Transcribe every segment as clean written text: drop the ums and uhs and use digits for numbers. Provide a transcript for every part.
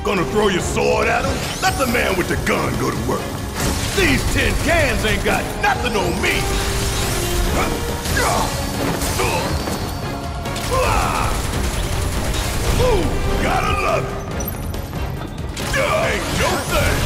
Gonna throw your sword at him? Let the man with the gun go to work. These tin cans ain't got nothing on me. Ooh, gotta love it. Ain't no thing.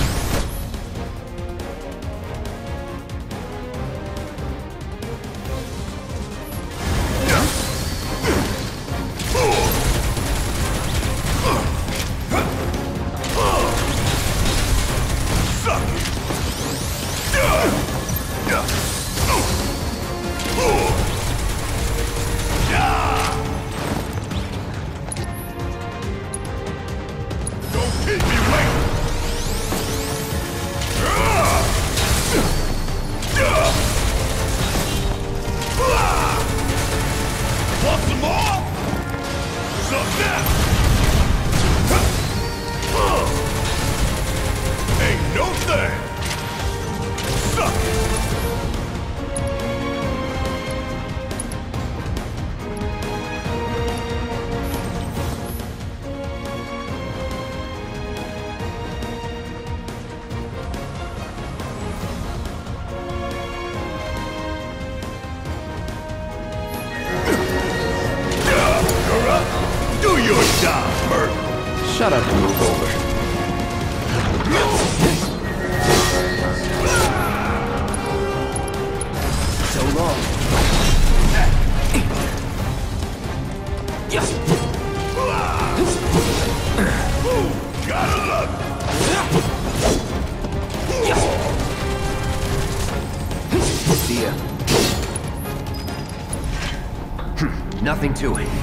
Shut up and move over. So long. Gotta love it. See ya. Nothing to it.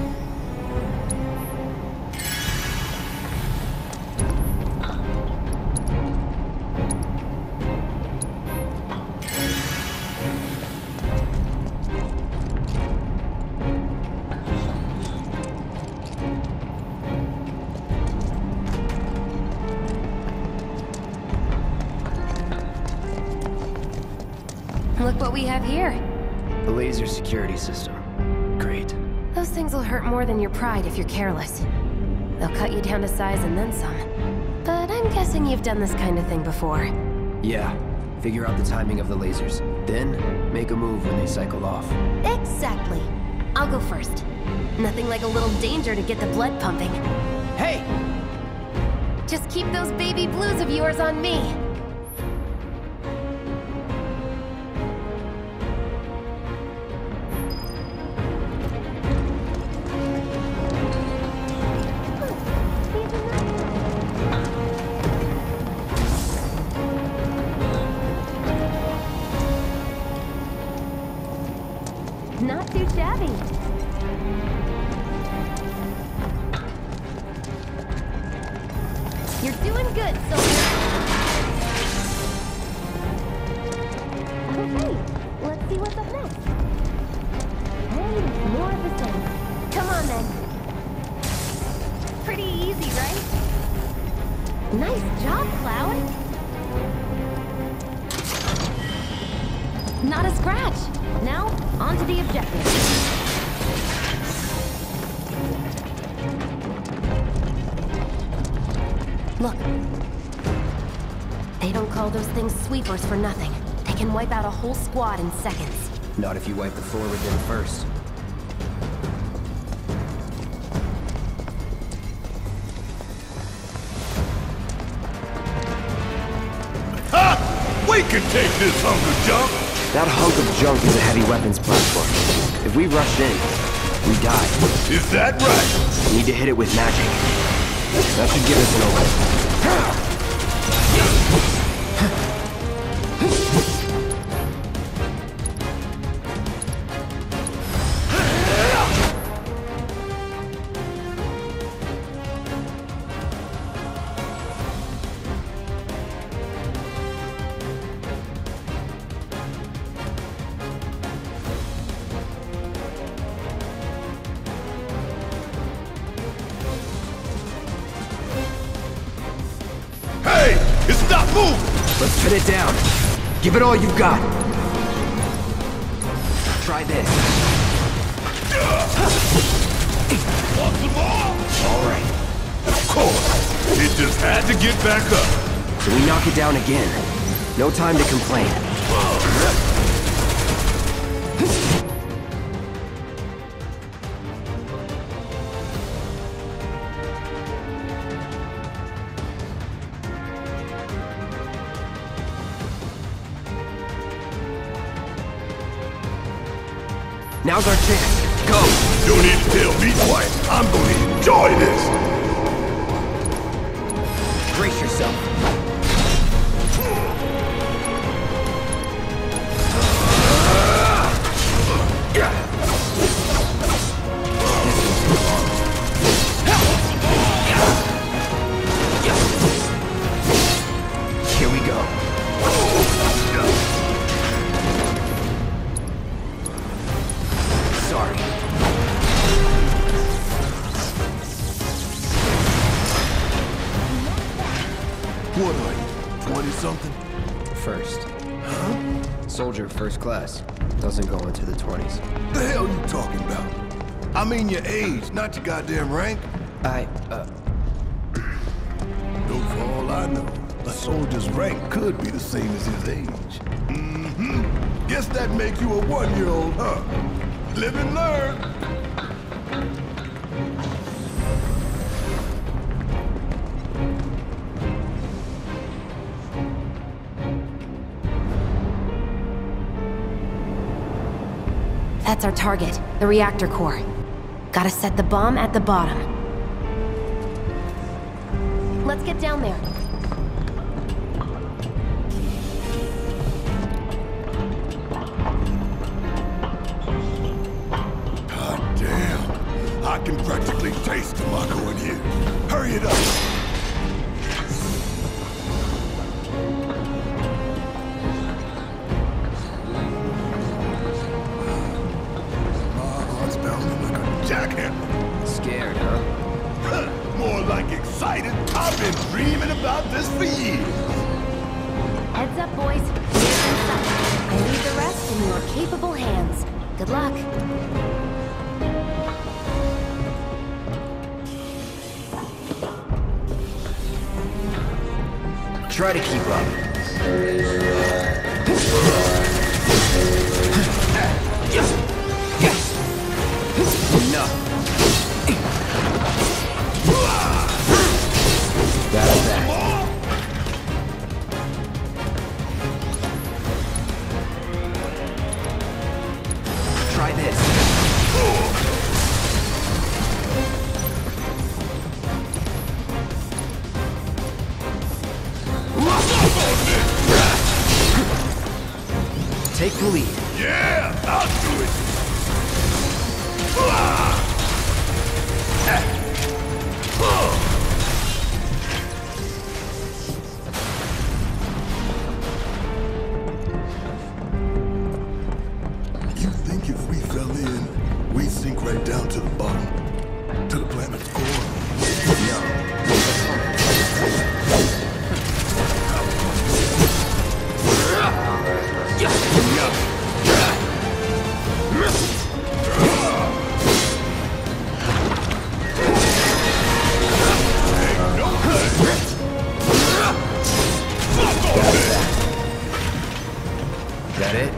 Look what we have here. The laser security system. Great. Those things will hurt more than your pride if you're careless. They'll cut you down to size and then some. But I'm guessing you've done this kind of thing before. Yeah. Figure out the timing of the lasers. Then, make a move when they cycle off. Exactly. I'll go first. Nothing like a little danger to get the blood pumping. Hey! Just keep those baby blues of yours on me. Not too shabby. You're doing good, soldier. Okay, let's see what's up next. And more of the same. Come on then. Pretty easy, right? Nice job, Cloud. Not a scratch. Now, on to the objective. Look. They don't call those things sweepers for nothing. They can wipe out a whole squad in seconds. Not if you wipe the floor with them first. Ha! We can take this hunk of junk! That hunk of junk is a heavy weapons platform. If we rush in, we die. Is that right? Need to hit it with magic. That should give us an opening. Stop moving! Let's pin it down. Give it all you've got. Try this. Want some more? All right. Of course. Just had to get back up. So we knock it down again. No time to complain. Now's our chance. Go! Don't need to tell me twice. I'm gonna enjoy this. Brace yourself. Here we go. Sorry. What are you, 20-something? First. Huh? Soldier first class. Doesn't go into the 20s. The hell you talking about? I mean your age, not your goddamn rank. Though for all I know, a soldier's rank could be the same as his age. Mm-hmm. Guess that make you a 1-year-old, huh? Live and learn. That's our target, the reactor core. Gotta set the bomb at the bottom. Let's get down there. God damn. I can practically taste tobacco in here. Hurry it up. Jackhammer. scared, huh? More like excited. I've been dreaming about this for years. Heads up, boys. Here's inside. I leave the rest in your capable hands. Good luck. Try to keep up. Enough. That's that. Try this. Take the lead. Yeah, I'll do it. You think if we fell in, we'd sink right down to the bottom? To the planet's core? No. That it?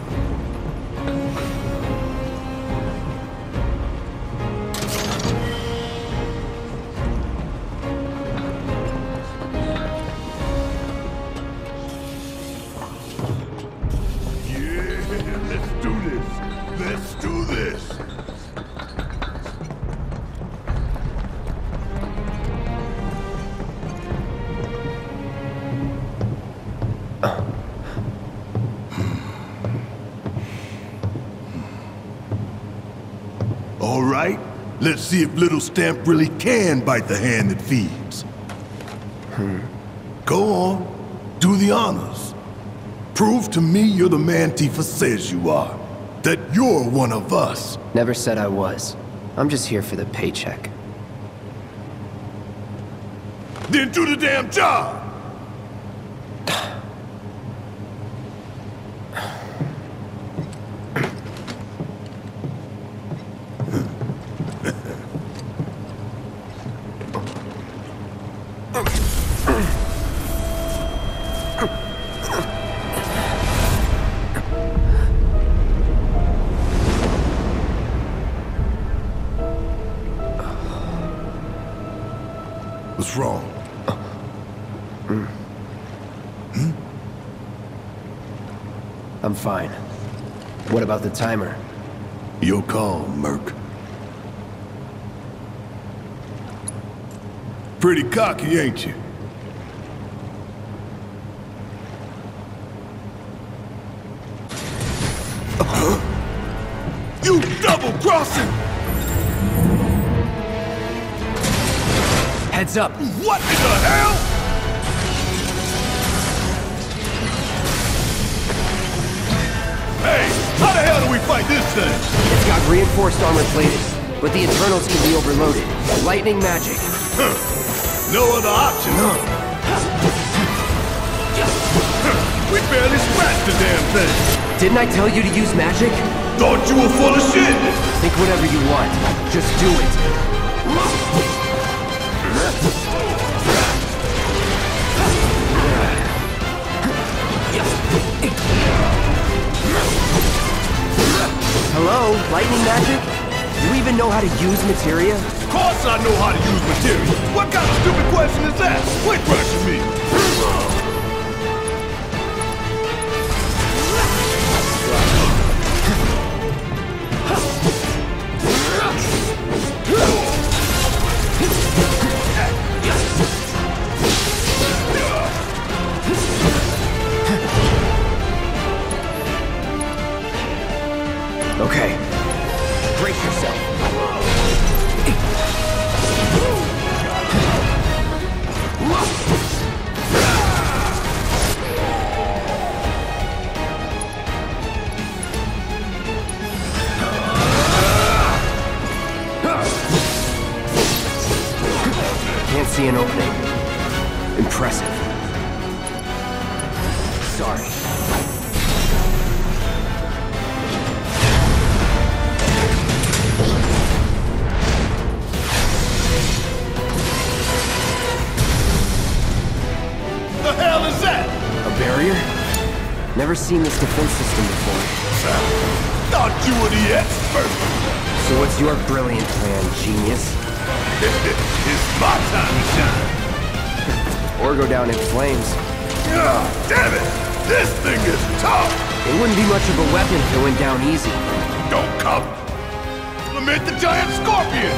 Let's do this. All right, let's see if little Stamp really can bite the hand that feeds. Go on, do the honors. Prove to me you're the man Tifa says you are. That you're one of us. Never said I was. I'm just here for the paycheck. Then do the damn job! What's wrong? I'm fine. What about the timer? Your call, Merc. Pretty cocky, ain't you? You double-crossing! Heads up! What in the hell? Hey, how the hell do we fight this thing? It's got reinforced armor plating, but the internals can be overloaded. Lightning magic. Huh. No other option, huh? We barely scratched the damn thing. Didn't I tell you to use magic? Thought you were full of shit. Think whatever you want. Just do it. Hello? Lightning magic? You even know how to use materia? Of course I know how to use material. What kind of stupid question is that? Quit rushing me. Okay. Brace yourself. Can't see an opening. Impressive. Sorry. The hell is that? A barrier? Never seen this defense system before. Thought you were the expert. So what's your brilliant plan, genius? It's my time to shine. Or go down in flames. Ah, damn it! This thing is tough! It wouldn't be much of a weapon if it went down easy. Don't come! Lament the giant scorpion!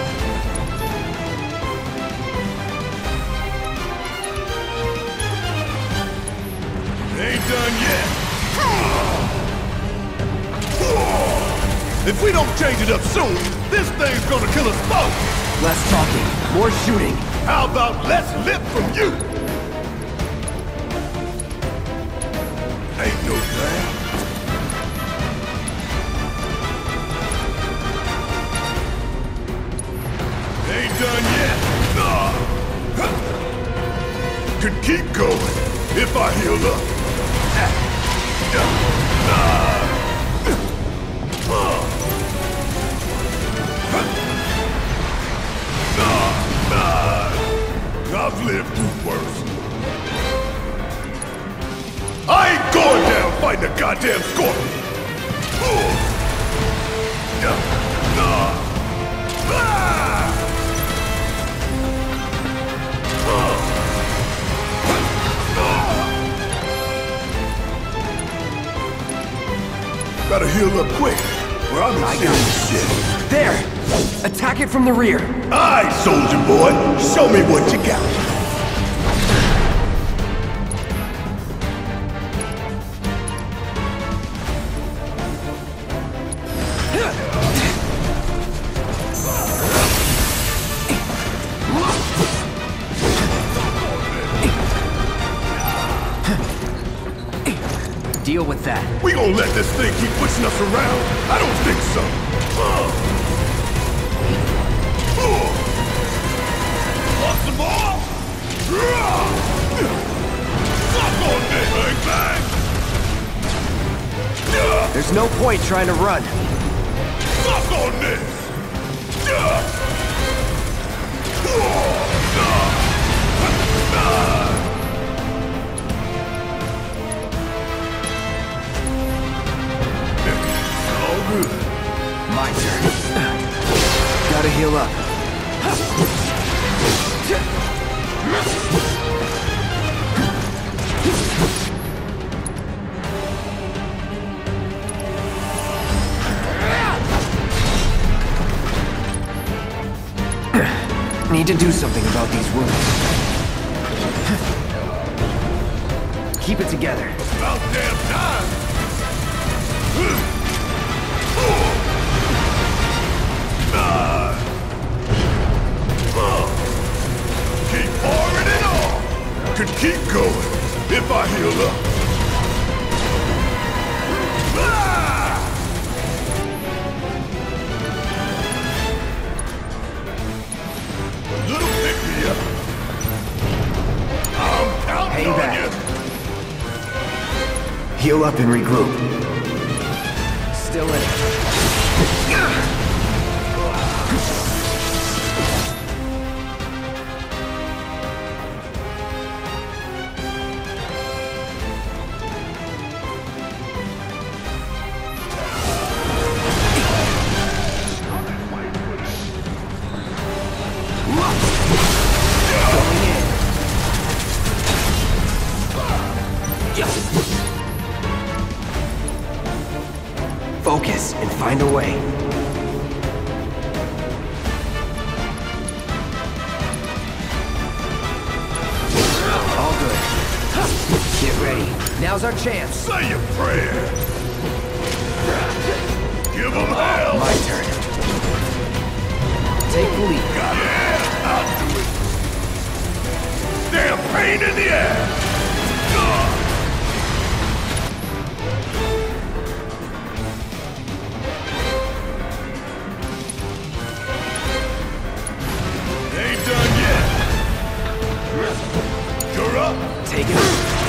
Ain't done yet. If we don't change it up soon, this thing's gonna kill us both! Less talking, more shooting. How about less lip from you? Ain't no plan. Ain't done yet. Could keep going if I healed up. I've lived through worse. I ain't going down fighting a goddamn scorpion! Gotta heal up quick, or I'm in serious shit. There! Attack it from the rear! Aye, soldier boy! Show me what you got! Deal with that. We gonna let this thing keep pushing us around? I don't think so. Want some more? Suck on this, bang bang! There's no point trying to run. Suck on this! All good. My turn. Gotta heal up. Need to do something about these wounds. Keep it together. About damn time! Keep pouring it on! Could keep going if I heal up. Little pick-me-up. I'm counting Hang on back. you. Heal up and regroup. Still in it. Focus and find a way. All good. Get ready. Now's our chance. Say your prayer. Give them hell. My turn. Take the lead. Got it. Yeah, I'll do it. Damn pain in the ass. Ain't done yet. You're up. Take it.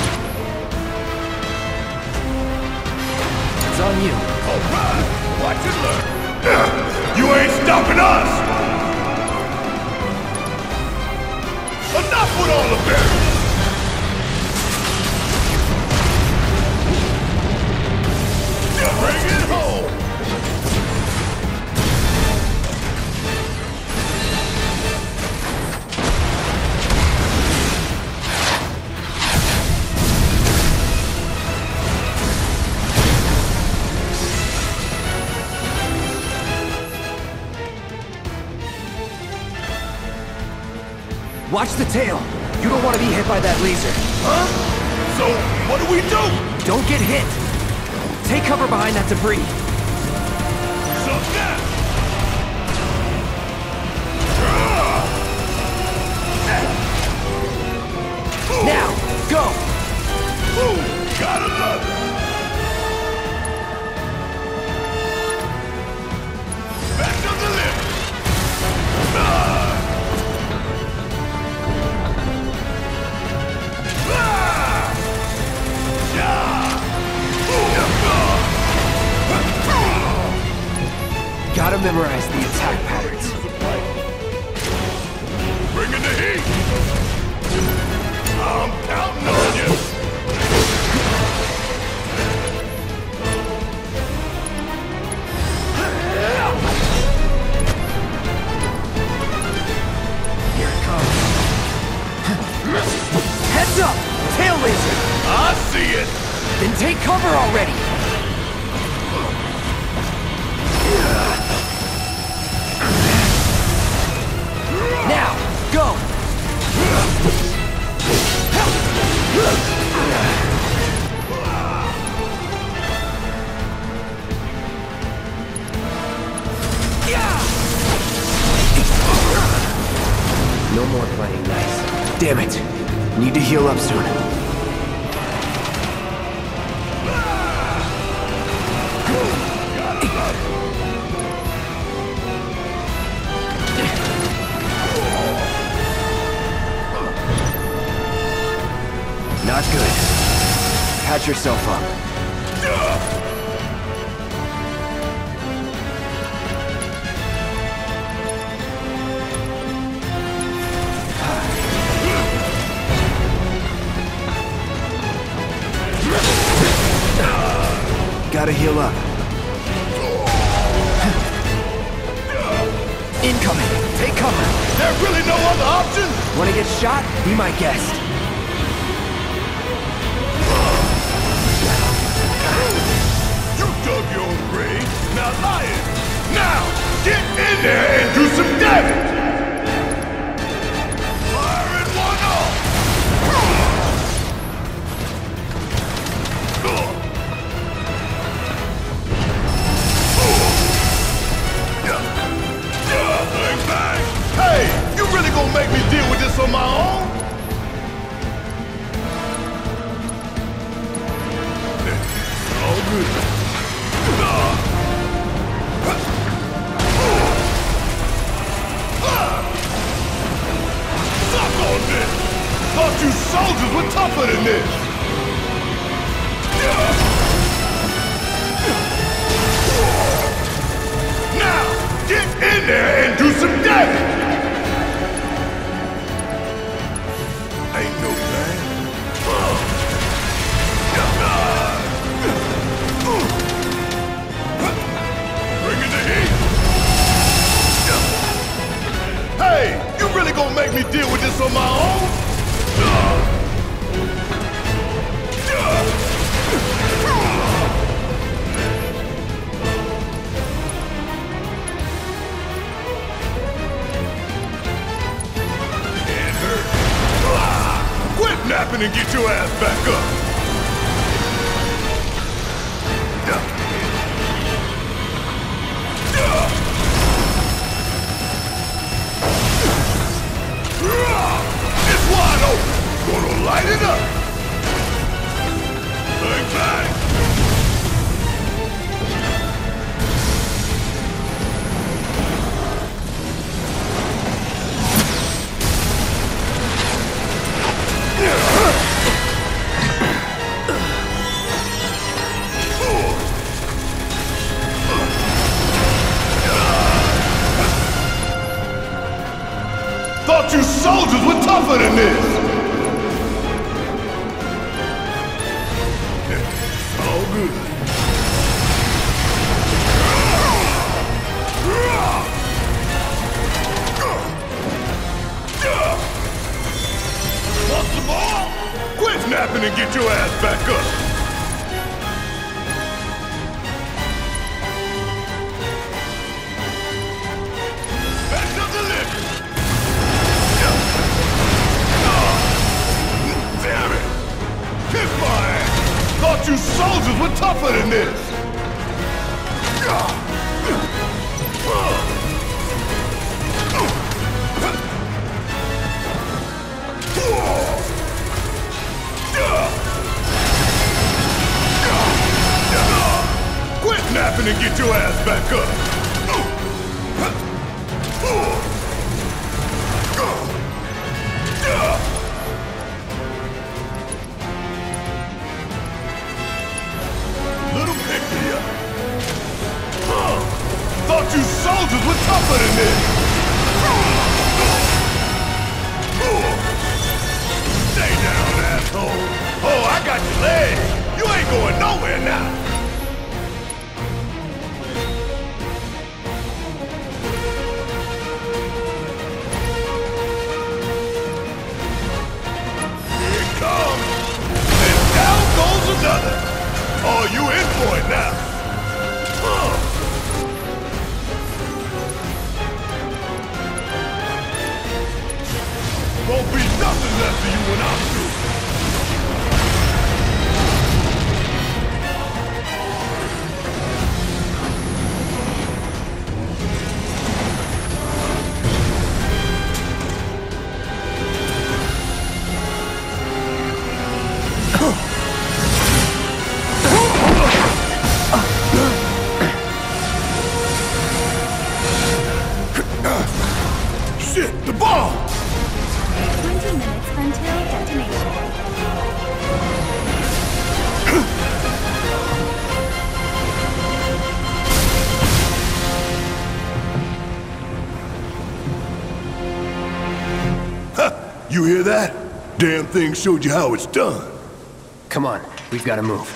It's on you. All right. Watch and learn. You ain't stopping us. Enough with all the barrels. Bring it home. Watch the tail. You don't want to be hit by that laser. Huh? So, what do we do? Don't get hit. Take cover behind that debris. So now. Now, go. Ooh, gotta love it. Back to the limit. Gotta memorize the attack patterns. Bring in the heat. I'm counting on you. Here it comes. Heads up! Tail laser! I see it. Then take cover already! Now, go! No more playing nice. Damn it. Need to heal up soon. Not good. Patch yourself up. Gotta heal up. Incoming! Take cover! There really no other option? Wanna get shot? Be my guest. You dug your own grave. Now lie it. Now, get in there and do some damage. Fire it one off. Bang, bang. Hey, you really gonna make me deal with this on my own? All good. Suck on this! Thought you soldiers were tougher than this! Now, get in there and do some damage! Ain't no man. Bring in the heat! Hey, you really gonna make me deal with this on my own? Can't hurt. Quit napping and get your ass back up! It's wide open! Gonna light it up! Bang, bang! Thought you soldiers were tougher than this! All good. Want some more? Quit napping and get your ass back up! Special delivery! Damn it! Kiss my ass! Thought you soldiers were tougher than this! Quit napping and get your ass back up! Little pick me up. Thought you soldiers were tougher than this. Stay down, asshole. Oh, I got your leg. You ain't going nowhere now. Here it comes. And down goes another. Oh, you in for it now! Won't be nothing left of you when I'm through! Shit, the bomb! 20 minutes until detonation. You hear that? Damn thing showed you how it's done. Come on, we've got to move.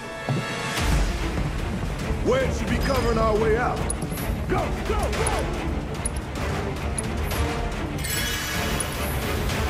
Wedge should be covering our way out. Go, go, go!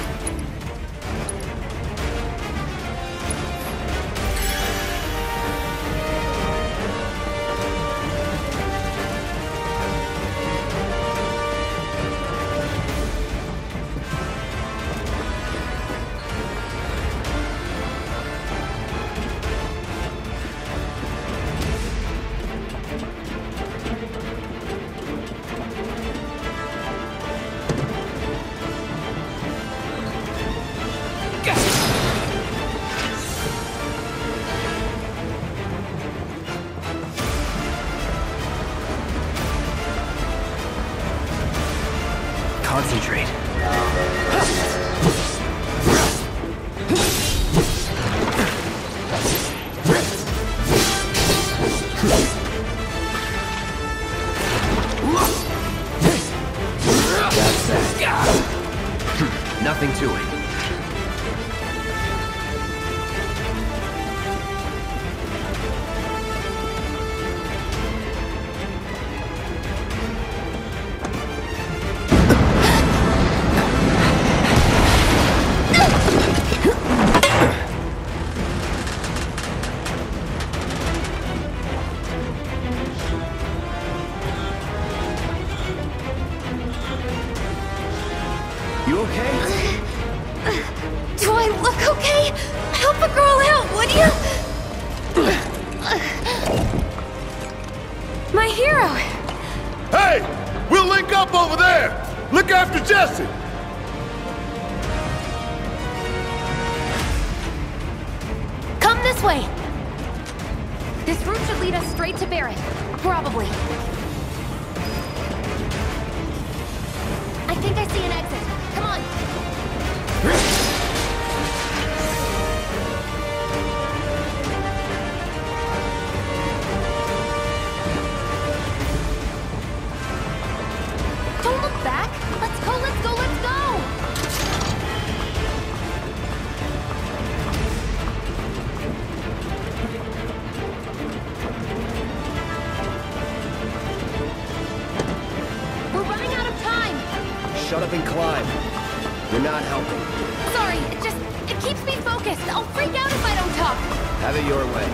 Nothing to it. You okay? Do I look okay? Help a girl out, would you? My hero! Hey! We'll link up over there! Look after Jesse! Come this way! This route should lead us straight to Barrett. Probably. I think I see an exit. Come on! Don't look back! Let's go, let's go, let's go! We're running out of time! Shut up and climb. You're not helping. Sorry, it keeps me focused. I'll freak out if I don't talk. Have it your way.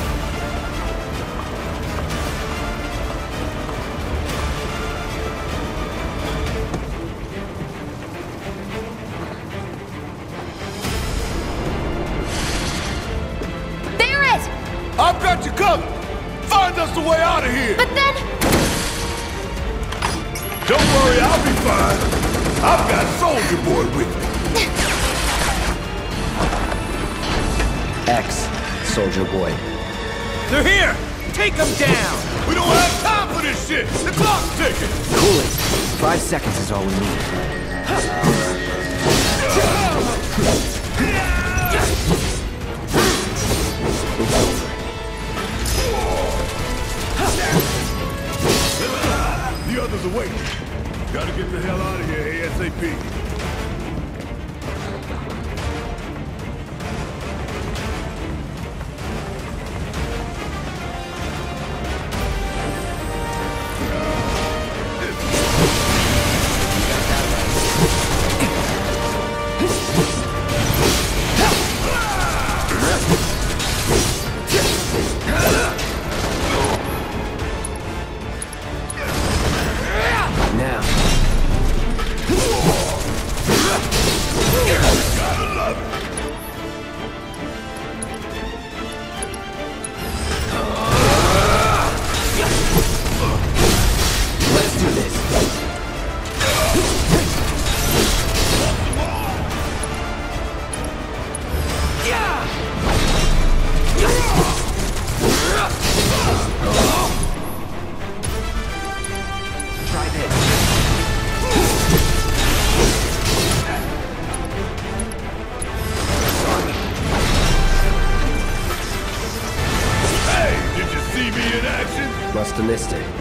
Barrett! I've got you covered! Find us the way out of here! But then... Don't worry, I'll be fine. I've got Soldier Boy with me. X, Soldier Boy. They're here! Take them down! We don't have time for this shit! The clock's ticking! Cool it. 5 seconds is all we need. It's over. The others are waiting. Gotta get the hell out of here ASAP. Now. Let's do this. Try this. Hey, did you see me in action? Must have missed it.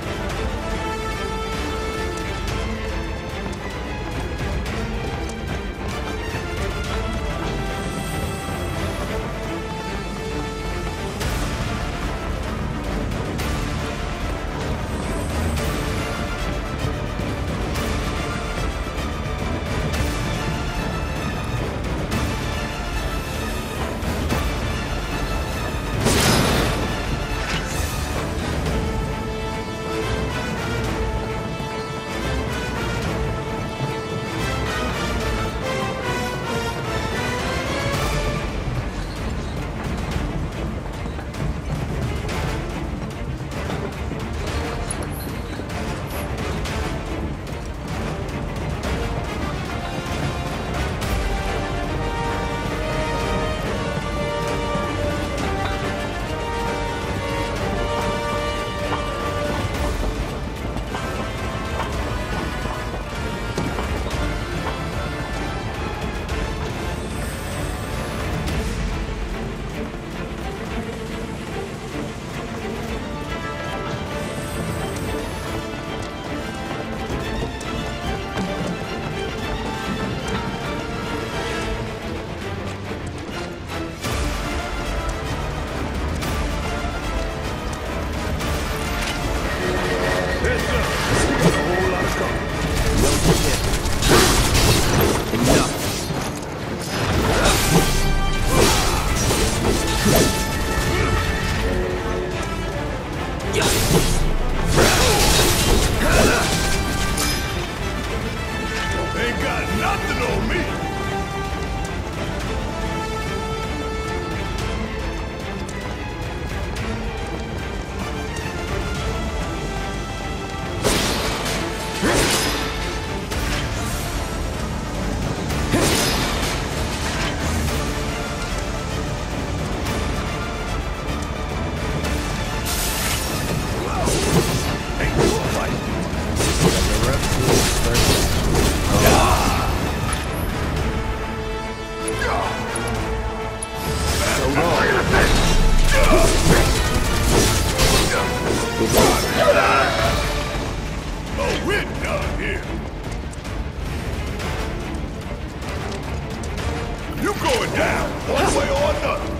You going down, one way or another.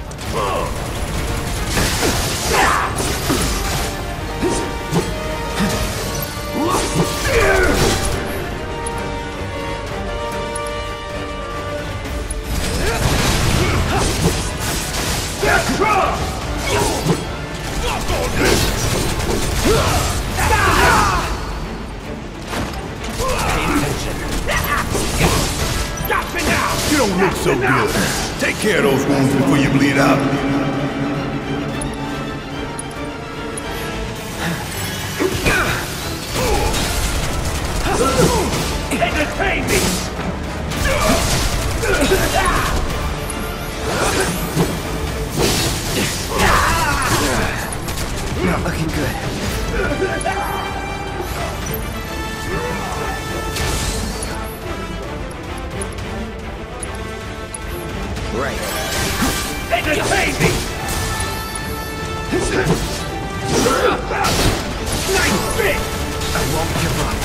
You don't look so good. Take care of those wounds before you bleed out. Entertain me! Not looking good. Right. Entertain me! Nice fit! I won't give up.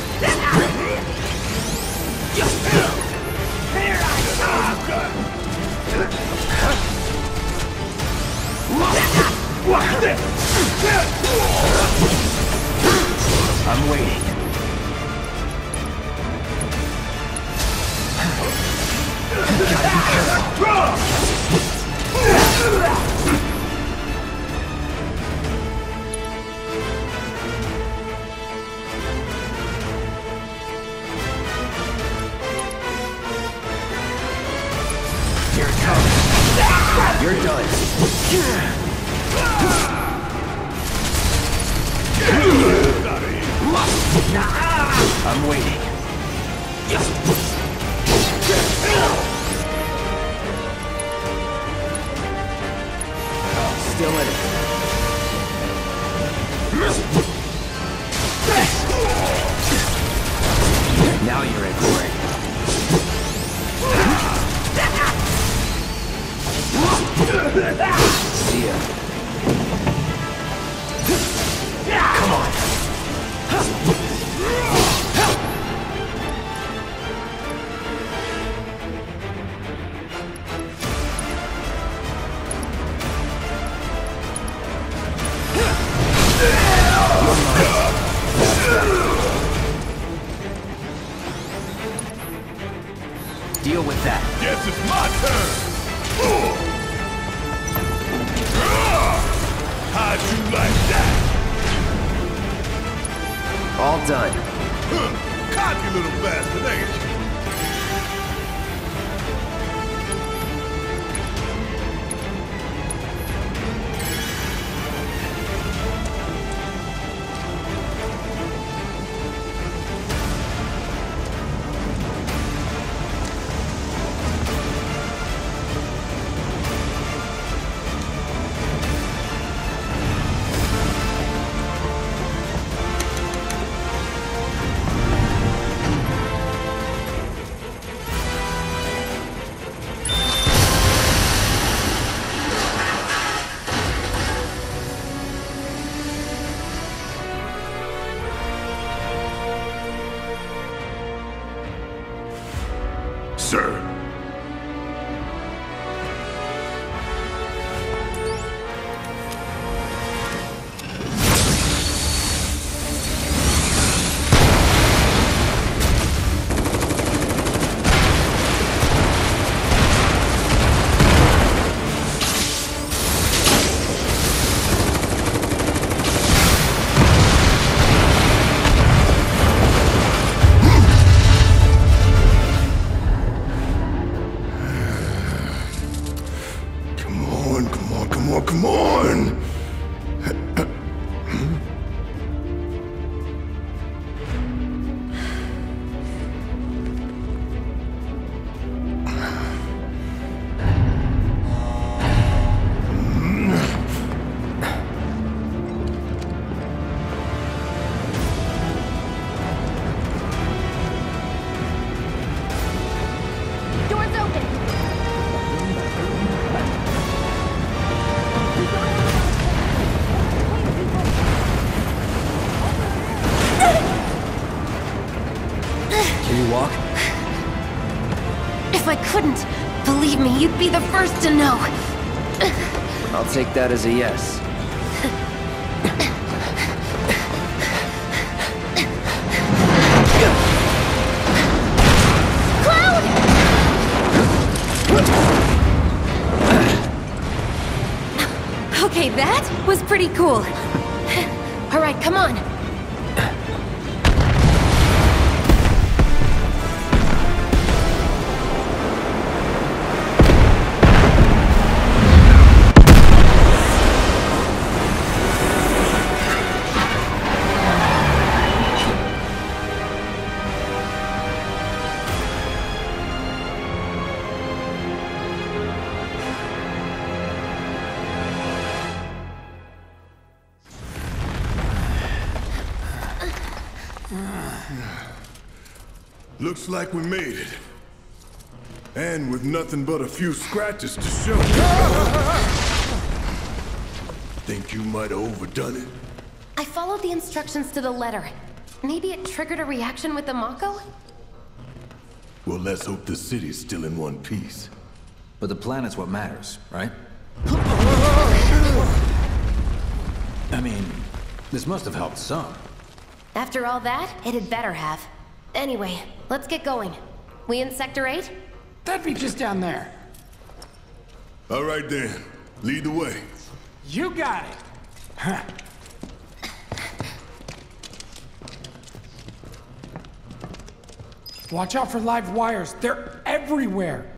Here I come! Watch this! I'm waiting. Here it comes. You're done. I'm waiting. Still in it. Now you're in for it. See ya. Come on. Deal with that. Guess it's my turn. How'd you like that? All done. Cocky little bastard, ain't you? Sir. Come on! Doors open! Can you walk? If I couldn't, Believe me, you'd be the first to know. I'll take that as a yes. Okay, that was pretty cool. All right, come on. Looks like we made it. And with nothing but a few scratches to show. Think you might have overdone it? I followed the instructions to the letter. Maybe it triggered a reaction with the Mako? Well, let's hope the city's still in one piece. But the planet's what matters, right? I mean, this must have helped some. After all that, it had better have. Anyway, let's get going. We in Sector 8? That'd be just down there. All right then, lead the way. You got it. Huh. Watch out for live wires. They're everywhere.